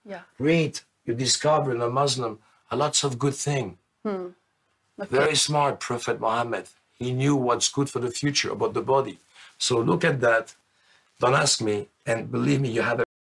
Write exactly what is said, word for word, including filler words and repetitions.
Yeah. Read. You discover in a Muslim a lots of good thing. Hmm. Okay. Very smart Prophet Muhammad. He knew what's good for the future about the body. So look at that. Don't ask me, and believe me, you have a